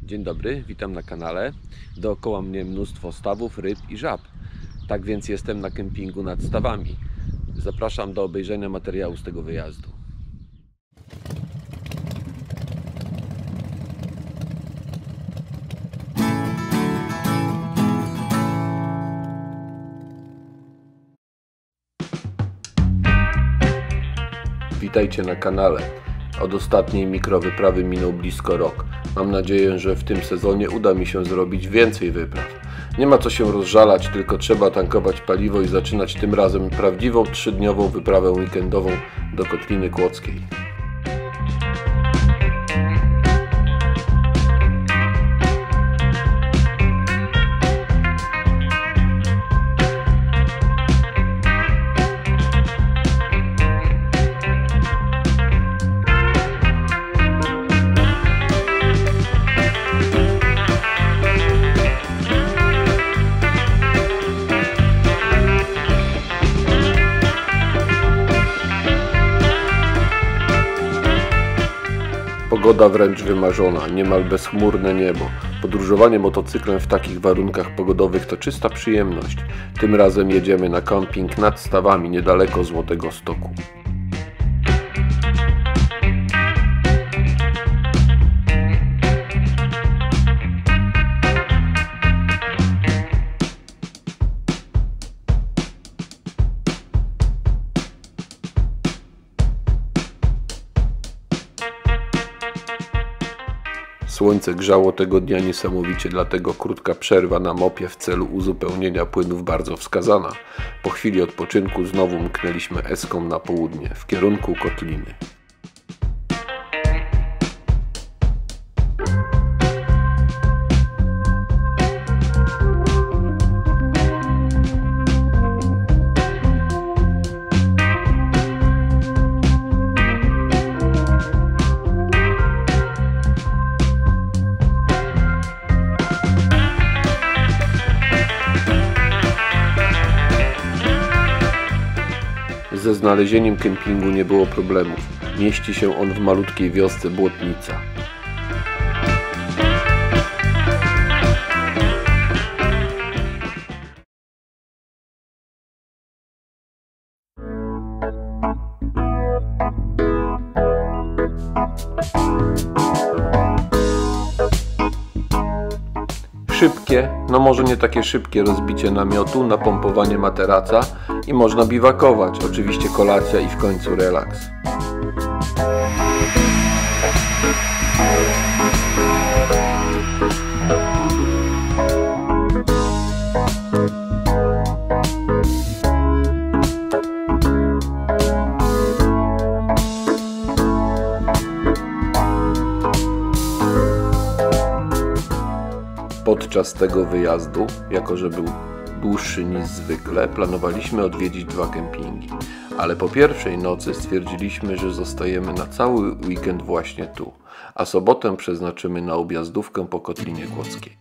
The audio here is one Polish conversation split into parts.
Dzień dobry, witam na kanale. Dookoła mnie mnóstwo stawów, ryb i żab. Tak więc jestem na kempingu nad stawami. Zapraszam do obejrzenia materiału z tego wyjazdu. Witajcie na kanale. Od ostatniej mikrowyprawy minął blisko rok. Mam nadzieję, że w tym sezonie uda mi się zrobić więcej wypraw. Nie ma co się rozżalać, tylko trzeba tankować paliwo i zaczynać tym razem prawdziwą 3-dniową wyprawę weekendową do Kotliny Kłodzkiej. Pogoda wręcz wymarzona, niemal bezchmurne niebo. Podróżowanie motocyklem w takich warunkach pogodowych to czysta przyjemność. Tym razem jedziemy na kemping nad stawami niedaleko Złotego Stoku. Słońce grzało tego dnia niesamowicie, dlatego krótka przerwa na mopie w celu uzupełnienia płynów bardzo wskazana. Po chwili odpoczynku znowu mknęliśmy eską na południe, w kierunku Kotliny. Ze znalezieniem kempingu nie było problemów. Mieści się on w malutkiej wiosce Błotnica. Szybkie, no może nie takie szybkie rozbicie namiotu, napompowanie materaca i można biwakować, oczywiście kolacja i w końcu relaks. Podczas tego wyjazdu, jako że był dłuższy niż zwykle, planowaliśmy odwiedzić 2 kempingi, ale po pierwszej nocy stwierdziliśmy, że zostajemy na cały weekend właśnie tu, a sobotę przeznaczymy na objazdówkę po Kotlinie Kłodzkiej.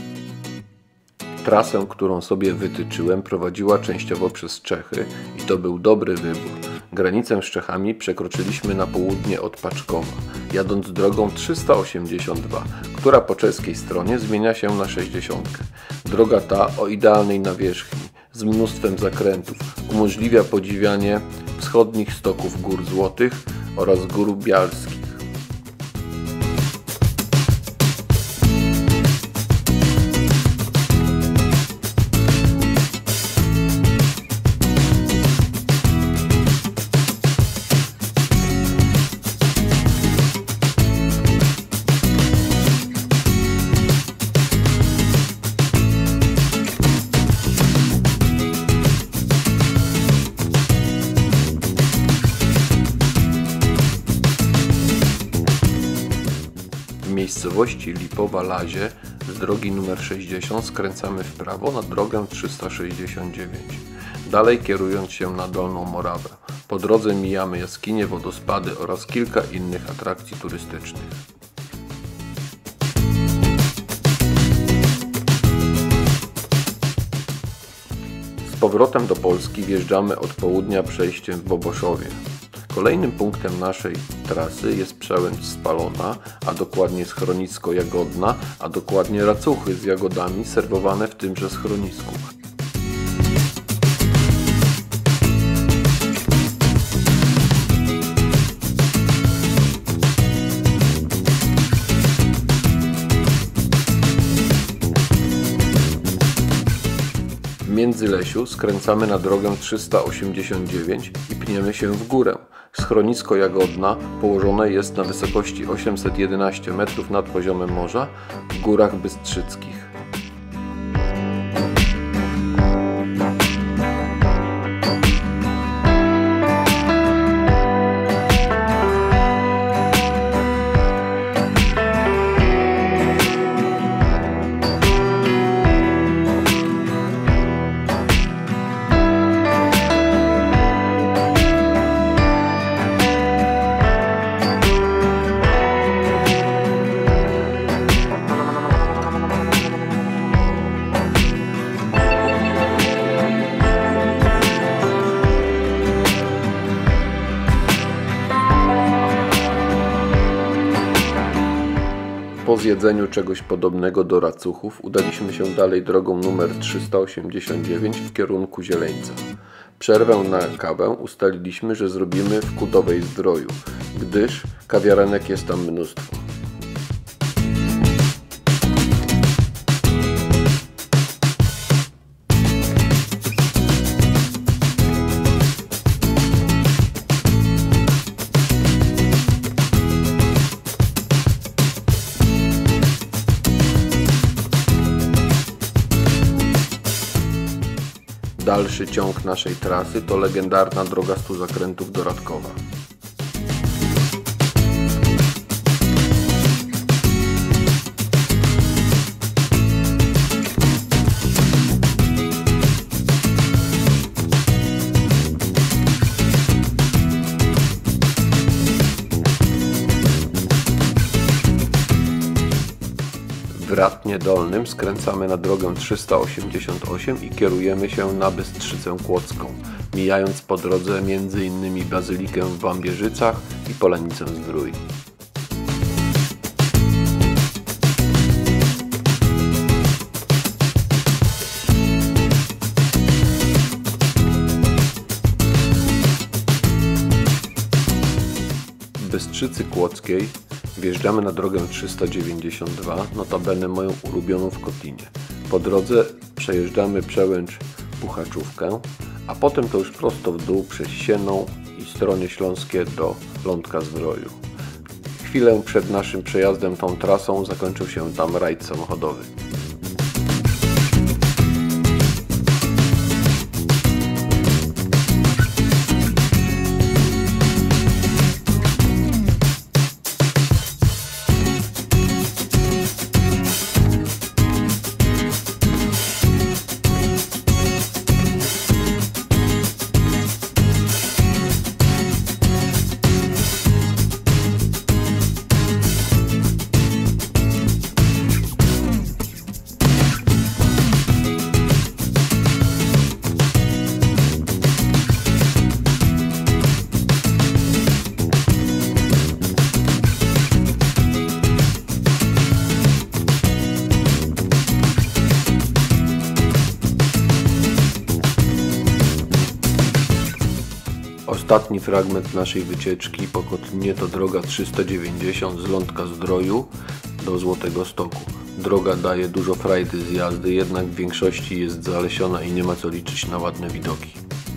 Trasę, którą sobie wytyczyłem, prowadziła częściowo przez Czechy i to był dobry wybór. Granicę z Czechami przekroczyliśmy na południe od Paczkowa, jadąc drogą 382, która po czeskiej stronie zmienia się na 60. Droga ta o idealnej nawierzchni, z mnóstwem zakrętów, umożliwia podziwianie wschodnich stoków Gór Złotych oraz Gór Bialskich. W miejscowości Lipowa-Lazie z drogi nr 60 skręcamy w prawo na drogę 369. Dalej kierując się na Dolną Morawę. Po drodze mijamy jaskinie, wodospady oraz kilka innych atrakcji turystycznych. Z powrotem do Polski wjeżdżamy od południa przejściem w Boboszowie. Kolejnym punktem naszej trasy jest przełęcz Spalona, a dokładnie schronisko Jagodna, a dokładnie racuchy z jagodami serwowane w tymże schronisku. W Międzylesiu skręcamy na drogę 389 i pniemy się w górę. Schronisko Jagodna położone jest na wysokości 811 metrów nad poziomem morza w Górach Bystrzyckich. Po zjedzeniu czegoś podobnego do racuchów udaliśmy się dalej drogą numer 389 w kierunku Zieleńca. Przerwę na kawę ustaliliśmy, że zrobimy w Kudowej Zdroju, gdyż kawiarenek jest tam mnóstwo. Dalszy ciąg naszej trasy to legendarna droga 100 zakrętów do Radkowa. W Ratnie Dolnym skręcamy na drogę 388 i kierujemy się na Bystrzycę Kłodzką, mijając po drodze m.in. Bazylikę w Wambierzycach i Polanicę Zdrój. W Bystrzycy Kłodzkiej wjeżdżamy na drogę 392, notabene moją ulubioną w Kotlinie. Po drodze przejeżdżamy przełęcz Puchaczówkę, a potem to już prosto w dół przez Sienną i Stronie Śląskie do Lądka Zdroju. Chwilę przed naszym przejazdem tą trasą zakończył się tam rajd samochodowy. Ostatni fragment naszej wycieczki po Kotlinie to droga 390 z Lądka Zdroju do Złotego Stoku. Droga daje dużo frajdy z jazdy, jednak w większości jest zalesiona i nie ma co liczyć na ładne widoki.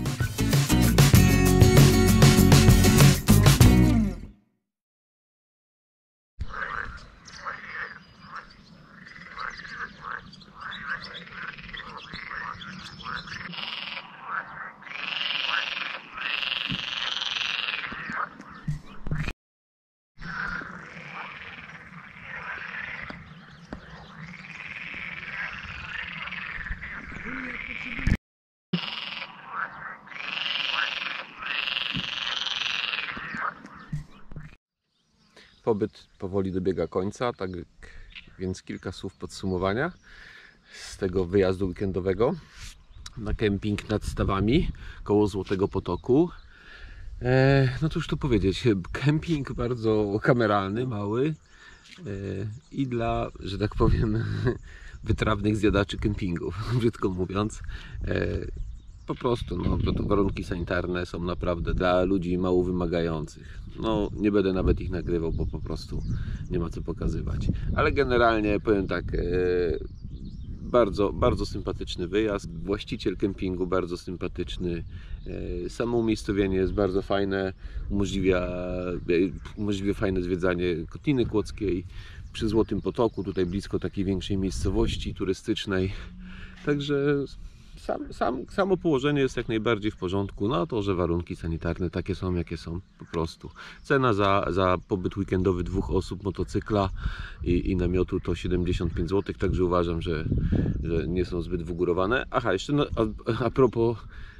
Pobyt powoli dobiega końca, tak więc kilka słów podsumowania z tego wyjazdu weekendowego na kemping nad Stawami koło Złotego Potoku. No cóż tu powiedzieć, kemping bardzo kameralny, mały i dla, że tak powiem, wytrawnych zjadaczy kempingów, brzydko mówiąc. Po prostu, no, to warunki sanitarne są naprawdę dla ludzi mało wymagających. No, nie będę nawet ich nagrywał, bo po prostu nie ma co pokazywać. Ale generalnie powiem tak, bardzo, bardzo sympatyczny wyjazd. Właściciel kempingu bardzo sympatyczny. Samo umiejscowienie jest bardzo fajne. Umożliwia fajne zwiedzanie Kotliny Kłodzkiej przy Złotym Potoku, tutaj blisko takiej większej miejscowości turystycznej. Także samo położenie jest jak najbardziej w porządku. No to, że warunki sanitarne takie są, jakie są, po prostu. Cena za pobyt weekendowy 2 osób, motocykla i namiotu to 75 zł, także uważam, że nie są zbyt wygórowane. Aha, jeszcze no, a propos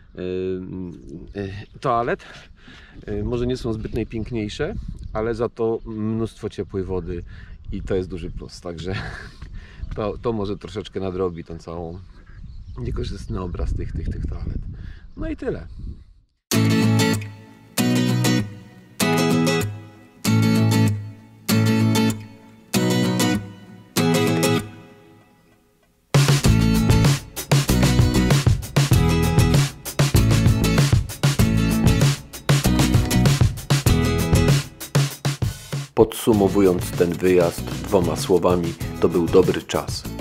toalet, może nie są zbyt najpiękniejsze, ale za to mnóstwo ciepłej wody i to jest duży plus, także to może troszeczkę nadrobi tą całą niekorzystny obraz tych toalet. No i tyle. Podsumowując ten wyjazd 2 słowami, to był dobry czas.